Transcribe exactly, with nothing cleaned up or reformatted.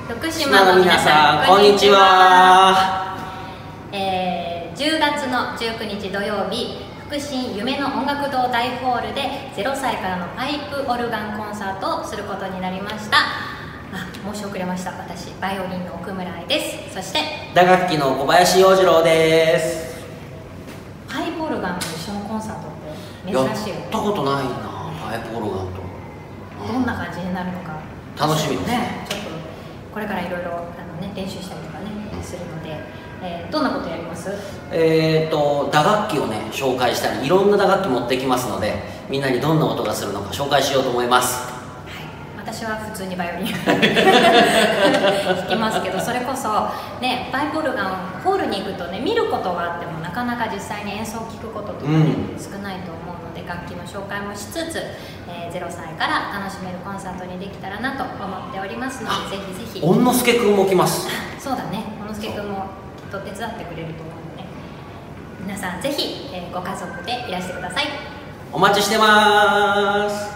福島の皆さん、こんにちは。えー、じゅうがつのじゅうくにち土曜日、福新夢の音楽堂大ホールでゼロさいからのパイプオルガンコンサートをすることになりました。あ、申し遅れました。私、バイオリンの奥村愛です。そして打楽器の小林洋次郎です。 パイプオルガンと一緒のコンサートって珍しいよね。 やったことないな、パイプオルガンと。 どんな感じになるのか楽しみですね。ちょっとこれからいろいろあのね練習したりとかねするので、えー、どんなことやります？えっと打楽器をね紹介したり、いろんな打楽器持ってきますので、みんなにどんな音がするのか紹介しようと思います。 はい、私は普通にバイオリン弾きますけど、それこそねパイプオルガンホールに行くとね見ることがあってもなかなか実際に演奏を聴くこととかね、うん、少ないと思うので、楽器の紹介もしつつ、えー、ゼロさいから楽しめるコンサートにできたらなと思っておりますので、ぜひぜひ。 恩之助くんも来ます。 そうだね、恩之助くんもきっと手伝ってくれると思うので、皆さんぜひ、えー、ご家族でいらしてください。 お待ちしてます。